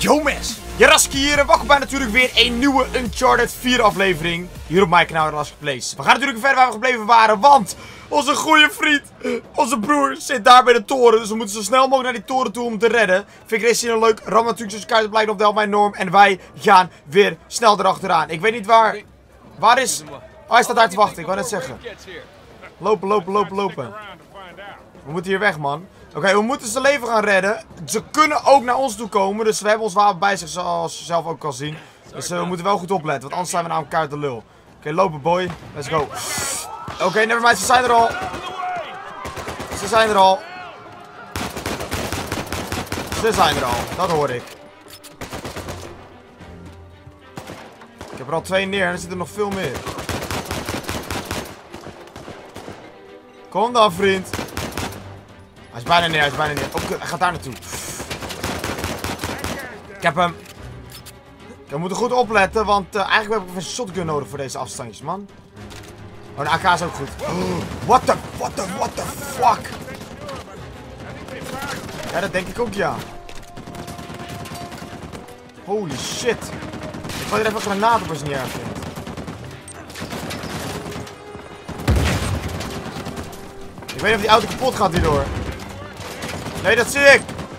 Yo mensen, Jaraski hier en welkom bij natuurlijk weer een nieuwe Uncharted 4 aflevering hier op mijn kanaal Jaraski Plays. We gaan natuurlijk verder waar we gebleven waren, want onze goede vriend, onze broer, zit daar bij de toren. Dus we moeten zo snel mogelijk naar die toren toe om te redden. Vind ik deze scene leuk, ram natuurlijk zoals kaart blijkt op de helft mijn norm en wij gaan weer snel erachteraan. Ik weet niet waar is... Oh, hij staat daar te wachten, ik wou net zeggen. Lopen, lopen, lopen, lopen. We moeten hier weg, man. Oké, we moeten zijn leven gaan redden. Ze kunnen ook naar ons toe komen. Dus we hebben ons wapen bij zich, zoals je zelf ook kan zien. Dus we moeten wel goed opletten, want anders zijn we namelijk kaart de lul. Oké, lopen, boy. Let's go. Oké, nevermind, ze zijn er al. Ze zijn er al. Ze zijn er al, dat hoor ik. Ik heb er al 2 neer en er zitten nog veel meer. Kom dan, vriend. Hij is bijna neer, hij is bijna neer. Oh, hij gaat daar naartoe. Ik heb hem. We moeten goed opletten, want eigenlijk heb ik een shotgun nodig voor deze afstandjes, man. Oh, de AK is ook goed. Oh, what the fuck? Ja, dat denk ik ook, ja. Holy shit. Ik gooi er even een granaat op als je niet erg vindt. Ik weet niet of die auto kapot gaat hierdoor. Nee, dat zie ik.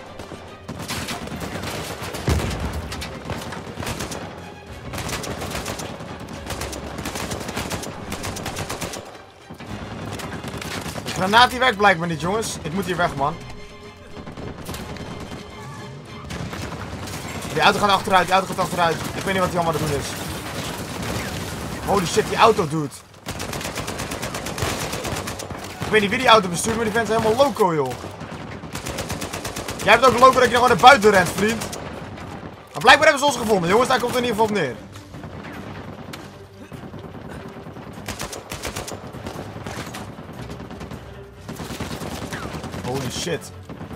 De granaat die werkt blijkbaar niet, jongens. Ik moet hier weg, man. Die auto gaat achteruit, die auto gaat achteruit. Ik weet niet wat hij allemaal aan het doen is. Holy shit, die auto doet. Ik weet niet wie die auto bestuurt, maar die vent is helemaal loco, joh. Jij hebt ook loco dat je gewoon naar buiten rent, vriend. Maar blijkbaar hebben ze ons gevonden, jongens. Daar komt het in ieder geval op neer. Holy shit.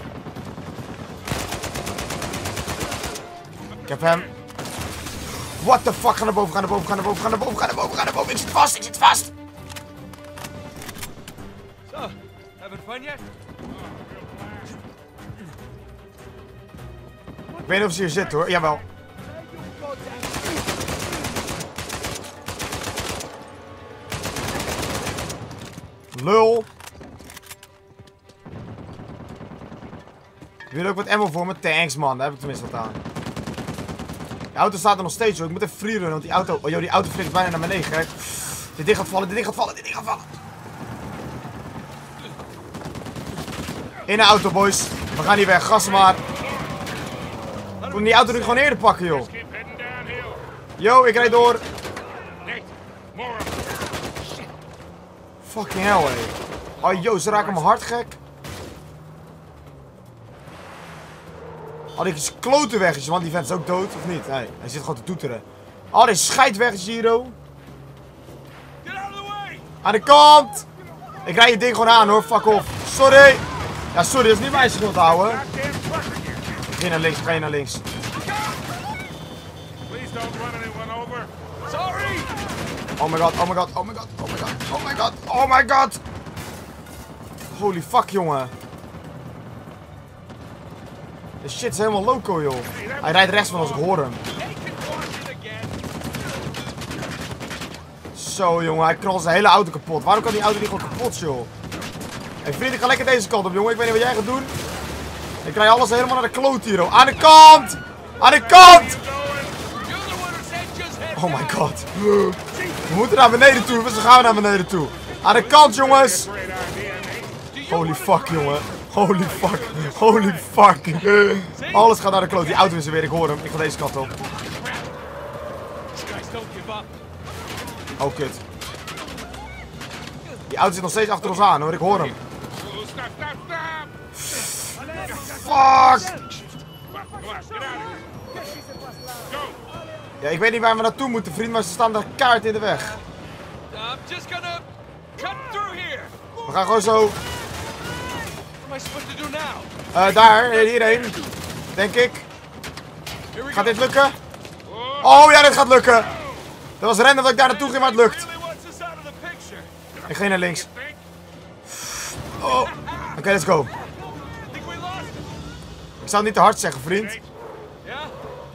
Ik heb hem. What the fuck? Ga naar boven, ga naar boven, ga naar boven, ga naar boven, ga naar boven, ga naar boven. Ik zit vast, ik zit vast. Having fun yet? Ik weet niet of ze hier zit, hoor. Jawel. Lul. Ik wil ook wat ammo voor me. Thanks, man. Daar heb ik tenminste wat aan. De auto staat er nog steeds, hoor. Ik moet even freerunnen, want die auto... Oh, joh, die auto vliegt bijna naar beneden, gek. Dit ding gaat vallen, dit ding gaat vallen, dit ding gaat vallen. In de auto, boys. We gaan hier weg. Gassen maar. Ik moet die auto nu gewoon eerder pakken, joh. Yo, ik rijd door. Fucking hell, hé. Oh, yo, ze raken me hard, gek. Oh, dit is kloten weg, want die vent is ook dood, of niet? Nee, hij zit gewoon te toeteren. Oh, dit is scheidt weg, Giro. Aan de kant. Ik rijd je ding gewoon aan, hoor. Fuck off. Sorry. Ja, sorry, dat is niet mijn schuld, ouwe. Geen naar links, geen naar links. Oh my god, oh my god, oh my god, oh my god, oh my god, oh my god. Holy fuck, jongen. Dit shit is helemaal loco, joh. Hij rijdt rechts van ons, ik hoor hem. Zo, jongen, hij knalt zijn hele auto kapot. Waarom kan die auto niet gewoon kapot, joh? Hé, vriend, ik ga lekker deze kant op, jongen. Ik weet niet wat jij gaat doen. Ik krijg alles helemaal naar de kloot hier, hoor. Aan de kant! Aan de kant! Oh my god. We moeten naar beneden toe, dus dan gaan we naar beneden toe. Aan de kant, jongens! Holy fuck, jongen. Holy fuck. Holy fuck. Alles gaat naar de kloot. Die auto is er weer, ik hoor hem. Ik ga deze kant op. Oh, kut. Die auto zit nog steeds achter ons aan, hoor. Ik hoor hem. Fuck! Ja, ik weet niet waar we naartoe moeten, vriend, maar ze staan daar kaart in de weg. We gaan gewoon zo. Daar, hierheen. Denk ik. Gaat dit lukken? Oh ja, dit gaat lukken. Dat was random dat ik daar naartoe ging, maar het lukt. Ik ga naar links. Oh. Oké, let's go. Ik zou het niet te hard zeggen, vriend.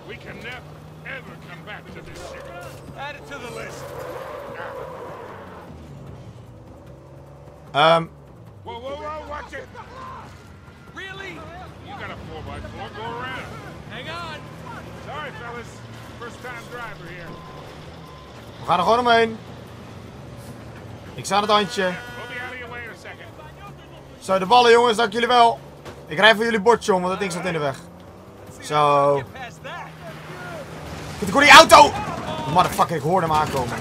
Whoa, whoa, whoa, watch it! Really? You got a 4x4, go around. Hang on. Sorry, fellas. First time driver here. We gaan er gewoon omheen. Ik sta aan het handje. We'll be out of your way in a second. Zo, de ballen jongens, dank jullie wel. Ik rij voor jullie bordje om, want dat ding staat in de weg. Zo. Ik hoor die auto! Motherfucker, ik hoorde hem aankomen.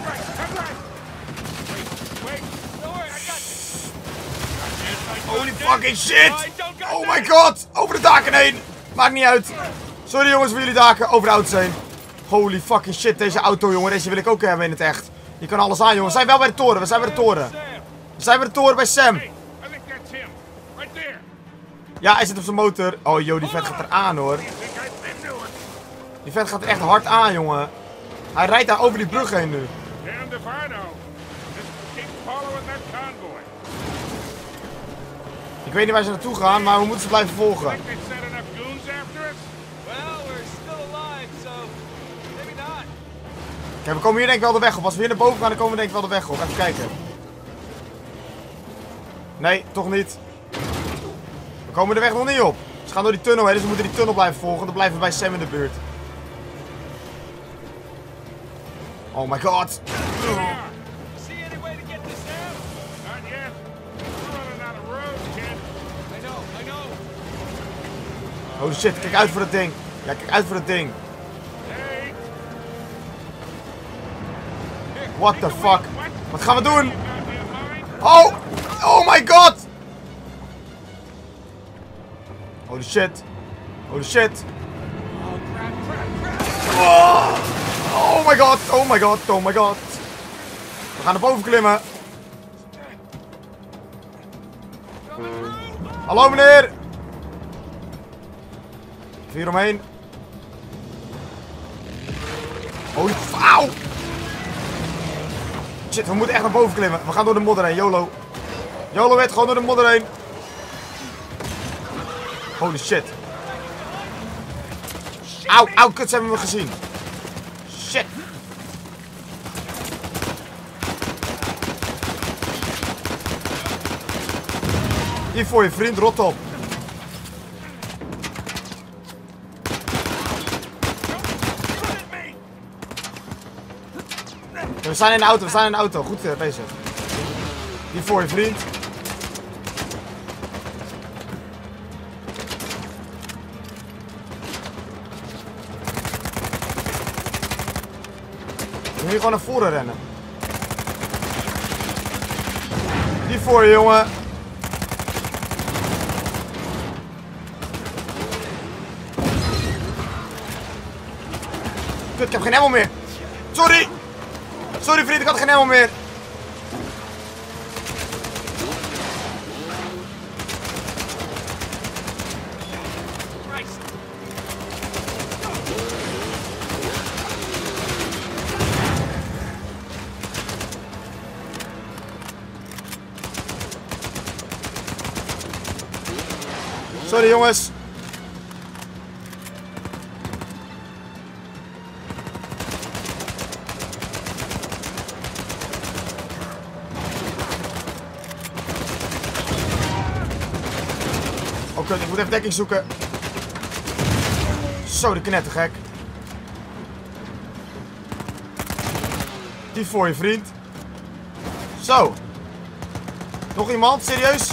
Holy fucking shit! Oh my god! Over de daken heen! Maakt niet uit. Sorry jongens voor jullie daken, over de auto's heen. Holy fucking shit, deze auto jongen, deze wil ik ook hebben in het echt. Je kan alles aan jongens, we zijn wel bij de toren, we zijn bij de toren. We zijn bij de toren bij Sam. Ja, hij zit op zijn motor. Oh joh, die vet gaat er aan hoor. Die vet gaat er echt hard aan jongen. Hij rijdt daar over die brug heen nu. Ik weet niet waar ze naartoe gaan, maar we moeten ze blijven volgen. Kijk, we komen hier denk ik wel de weg op. Als we hier naar boven gaan, dan komen we denk ik wel de weg op. Even kijken. Nee, toch niet. We komen de weg nog niet op. Ze gaan door die tunnel heen, dus we moeten die tunnel blijven volgen. Dan blijven we bij Sam in de buurt. Oh my god. Oh shit, kijk uit voor dat ding. Ja, kijk uit voor dat ding. What the fuck? Wat gaan we doen? Oh! Oh my god! Holy shit. Holy shit. Oh my god, oh my god, oh my god. We gaan naar boven klimmen. Hallo meneer. Hier omheen. Holy auw. Shit, we moeten echt naar boven klimmen. We gaan door de modder heen, YOLO. YOLO werd gewoon door de modder heen. Holy shit. Auw, auw, kut, ze hebben me gezien. Shit. Hier voor je vriend, rot op. We zijn in de auto, we zijn in de auto. Goed bezig. Hier voor je vriend. We moeten hier gewoon naar voren rennen. Hier voor je, jongen. Kut, ik heb geen ammo meer. Sorry. Sorry vriend, ik had geen ammo meer. Sorry jongens. Oké, ik moet even dekking zoeken. Zo, de knettergek. Die voor je vriend. Zo. Nog iemand? Serieus?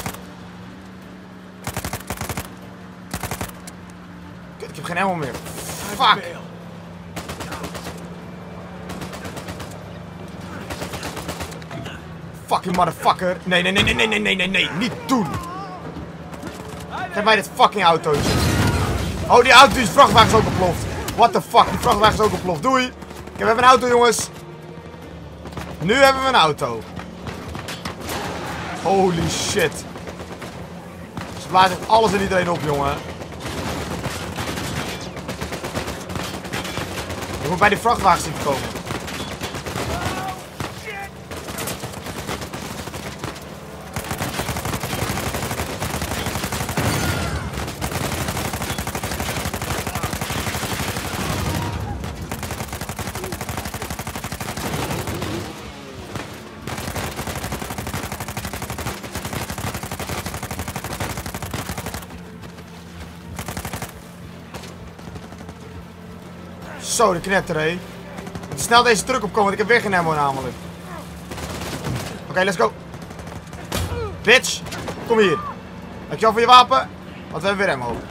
Kut, ik heb geen ammo meer. Fuck. Fucking motherfucker. Nee, nee, nee, nee, nee, nee, nee, nee, nee. Niet doen. Geef mij dit fucking autootje. Oh, die auto, die vrachtwagen is ook ontploft. What the fuck, die vrachtwagen is ook ontploft. Doei. We hebben een auto, jongens. Nu hebben we een auto. Holy shit. Ze blazen alles en iedereen op, jongen. Je moet bij die vrachtwagen zien te komen. Zo, de knetter, hé. Moet snel deze truck opkomen, want ik heb weer geen ammo namelijk. Oké, let's go. Bitch, kom hier. Dankjewel voor je wapen, want we hebben weer ammo.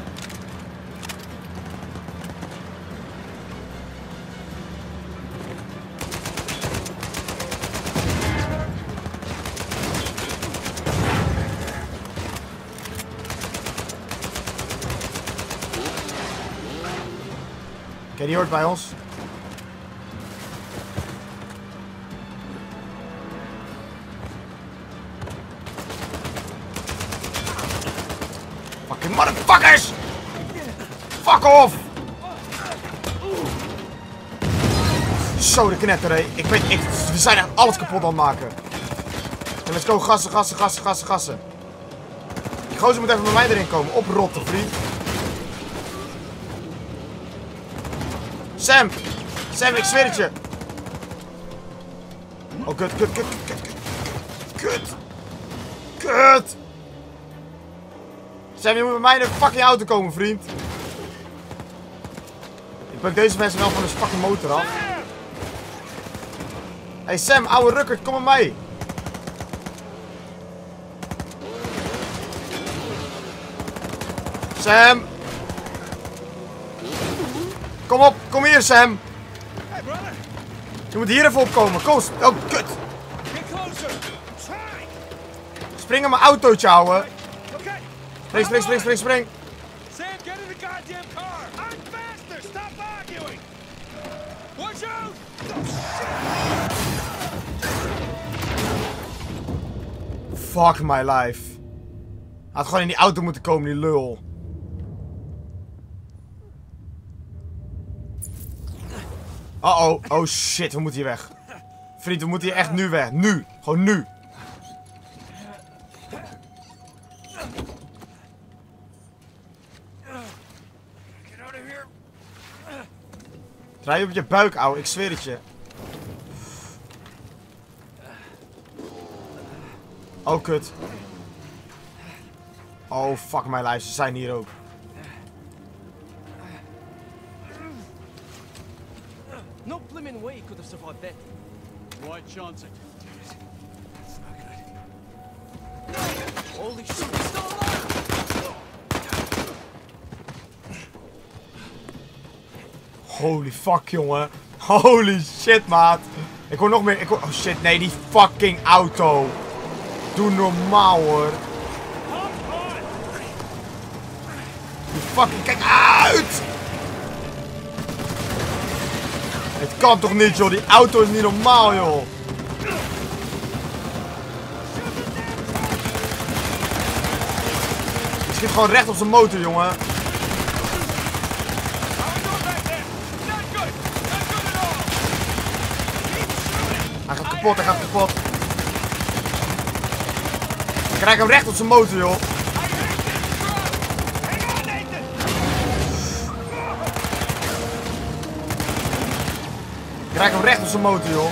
Oké, die hoort bij ons. Fucking motherfuckers! Fuck off! Zo, de knetter, hé. We zijn echt alles kapot aan het maken. Okay, let's go, gassen, gassen, gassen, gassen, gassen. Die gozer moet even bij mij erin komen. Oprotten, vriend. Sam! Sam, ik zweer het je! Oh, kut, kut, kut, kut, kut, kut! Kut! Sam, je moet bij mij in de fucking auto komen, vriend. Ik pak deze mensen wel van de fucking motor af. Hey Sam, ouwe rukkert, kom met mij! Sam! Kom op, kom hier Sam! Je moet hier even opkomen, kom! Oh, kut! Spring in mijn autootje, ouwe! Spring, spring, spring, spring, spring! Sam, get in the goddamn car! I'm faster! Stop arguing! Watch out! Fuck my life. Hij had gewoon in die auto moeten komen, die lul. Uh-oh. Oh shit, we moeten hier weg. Vriend, we moeten hier echt nu weg. Nu. Gewoon nu. Draai op je buik, ouwe. Ik zweer het je. Oh, kut. Oh, fuck my life. Ze zijn hier ook. No blimmin' way he could have survived that. Why chance it? It's not good. Holy shit, he's still alive! Holy fuck, jongen. Holy shit, maat. Ik hoor nog meer. Oh shit, nee, die fucking auto. Doe normaal, hoor. Die fucking, kijk uit! Het kan toch niet, joh. Die auto is niet normaal, joh. Hij schiet gewoon recht op zijn motor, jongen. Hij gaat kapot, hij gaat kapot. Ik krijg hem recht op zijn motor, joh. Ik krijg hem recht op zijn motor, joh.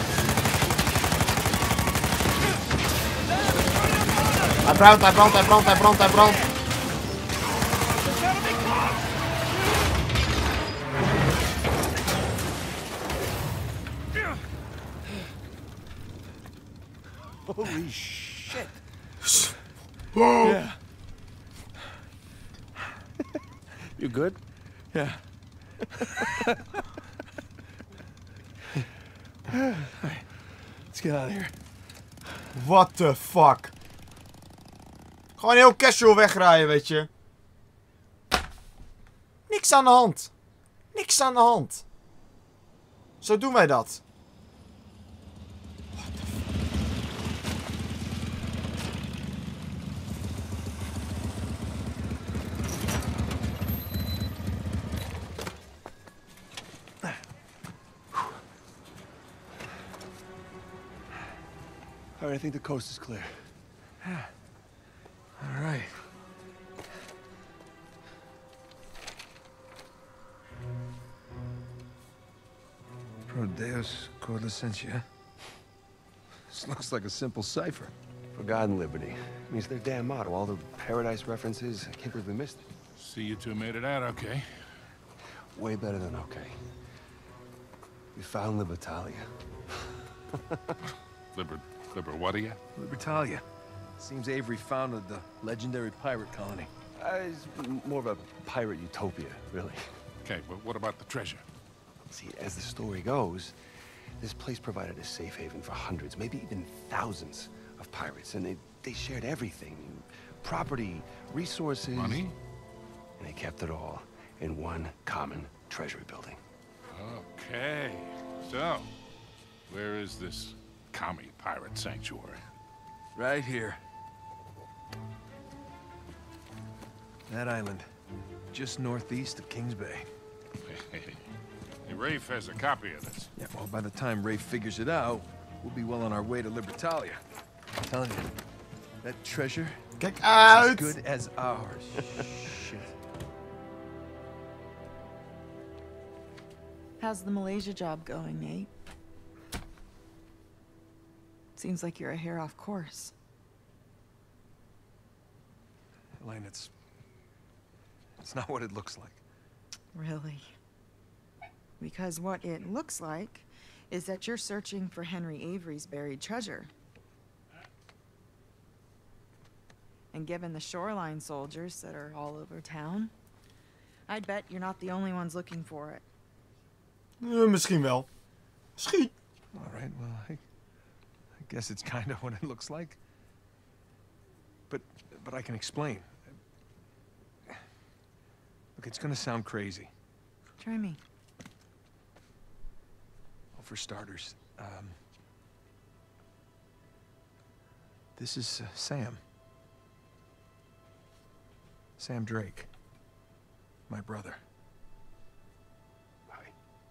Hij brandt, hij brandt, hij brandt, hij brandt, hij brandt. Holy shit. Wow. Yeah. You good? Yeah. Let's get out of here. What the fuck? Gewoon heel casual wegrijden, weet je. Niks aan de hand. Niks aan de hand. Zo doen wij dat. All right, I think the coast is clear. Yeah. All right. Pro Deus Cor Licentia. This looks like a simple cipher. For God and liberty. Means their damn motto. All the paradise references. I can't believe we missed it. See, you two made it out okay. Way better than okay. We found Libertalia. What are you? Libertalia. Seems Avery founded the legendary pirate colony. It's more of a pirate utopia, really. Okay, but what about the treasure? See, as the story goes, this place provided a safe haven for hundreds, maybe even thousands of pirates, and they shared everything. Property, resources... Money? And they kept it all in one common treasury building. Okay, so, where is this commie pirate sanctuary? Right here. That island, just northeast of Kings Bay. Hey, Rafe has a copy of this. Yeah, well, by the time Rafe figures it out, we'll be well on our way to Libertalia. I'm telling you, that treasure Kijk is uit! as good as ours. Shit. How's the Malaysia job going, Nate? Seems like you're a hair off course. Elaine, it's not what it looks like. Really? Because what it looks like is that you're searching for Henry Avery's buried treasure. And given the shoreline soldiers that are all over town, I'd bet you're not the only ones looking for it. Misschien wel. Misschien. All right, well, I guess it's kind of what it looks like. But I can explain. Look, it's gonna sound crazy. Try me. Well, for starters, this is Sam. Sam Drake. My brother. Hi.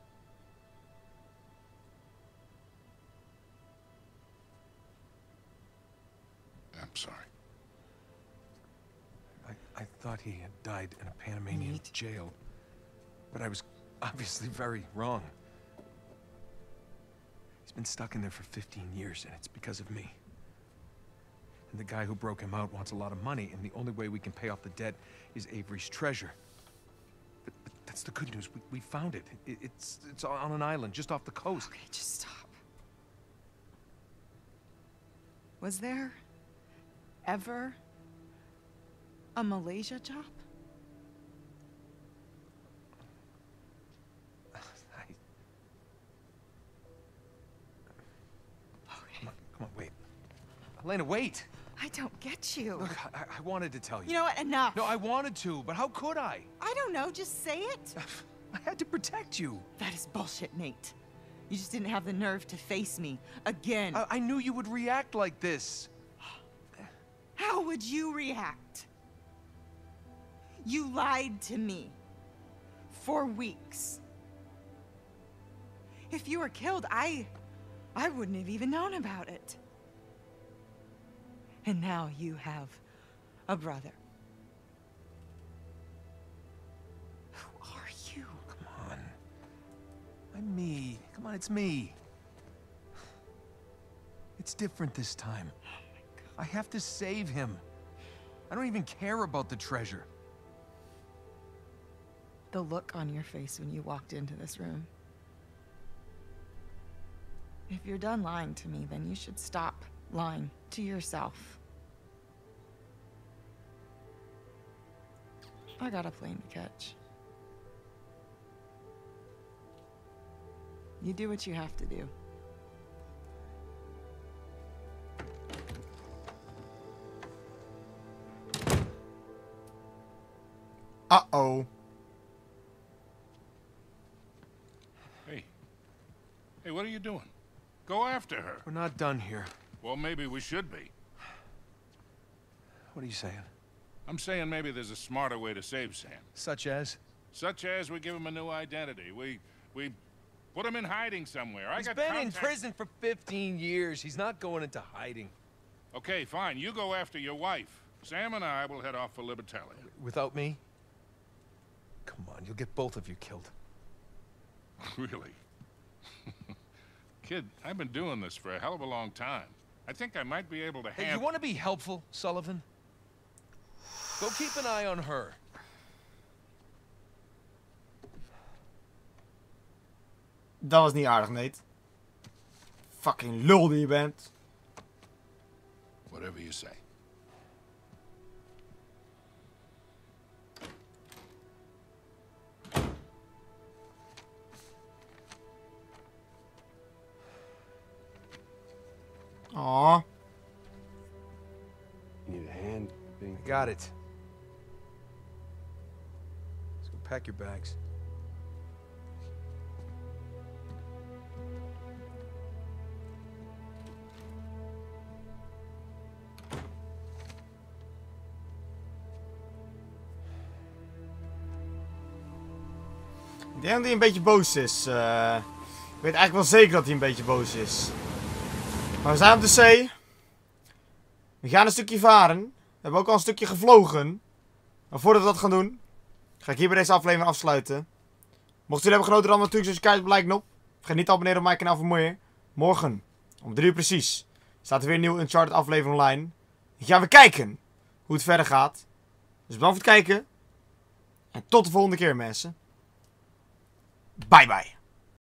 I'm sorry. I thought he had died in a Panamanian Nate. jail, but I was obviously very wrong. He's been stuck in there for 15 years, and it's because of me. And the guy who broke him out wants a lot of money, and the only way we can pay off the debt is Avery's treasure. But that's the good news. We found it. It's on an island just off the coast. Okay, just stop. Was there ever a Malaysia job? Okay. Come on, wait. Elena, wait! I don't get you. Look, I wanted to tell you. You know what? Enough. No, I wanted to, but how could I? I don't know. Just say it. I had to protect you. That is bullshit, Nate. You just didn't have the nerve to face me again. I knew you would react like this. How would you react? You lied to me for weeks. If you were killed, I wouldn't have even known about it. And now you have a brother. Who are you? Come on. I'm me. Come on, it's me. It's different this time. I have to save him. I don't even care about the treasure. The look on your face when you walked into this room. If you're done lying to me, then you should stop lying to yourself. I got a plane to catch. You do what you have to do. Uh-oh. Hey, what are you doing? Go after her. We're not done here. Well, maybe we should be. What are you saying? I'm saying maybe there's a smarter way to save Sam. Such as? Such as we give him a new identity. We put him in hiding somewhere. He's been in prison for 15 years. He's not going into hiding. Okay, fine. You go after your wife. Sam and I will head off for Libertalia. Without me? Come on, you'll get both of you killed. Really? Kid, I've been doing this for a hell of a long time. I think I might be able to Hey, handle... you want to be helpful, Sullivan? Go keep an eye on her. Dat was niet aardig, Nate. Fucking lul die je bent. Whatever you say. Aw. You need a hand being... I got it. Let's go pack your bags. Ik denk dat hij een beetje boos is. Ik weet eigenlijk wel zeker dat hij een beetje boos is. Maar we zijn op de zee. We gaan een stukje varen. We hebben ook al een stukje gevlogen. Maar voordat we dat gaan doen, ga ik hier bij deze aflevering afsluiten. Mocht jullie hebben genoten, dan natuurlijk zoals je kijkt op like knop. Vergeet niet te abonneren op mijn kanaal voor meer. Morgen, om 3 uur precies, staat er weer een nieuwe Uncharted aflevering online. Dan gaan we kijken hoe het verder gaat. Dus bedankt voor het kijken. En tot de volgende keer, mensen. Bye bye.